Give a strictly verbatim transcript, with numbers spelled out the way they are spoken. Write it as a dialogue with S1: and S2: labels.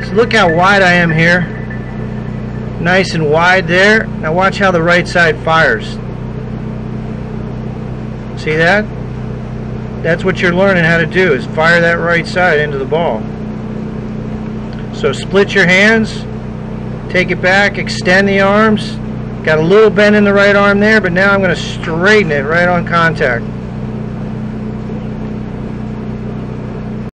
S1: So look how wide I am here. Nice and wide there. Now watch how the right side fires. See that? That's what you're learning how to do, is fire that right side into the ball. So split your hands, take it back, extend the arms. Got a little bend in the right arm there, but now I'm going to straighten it right on contact.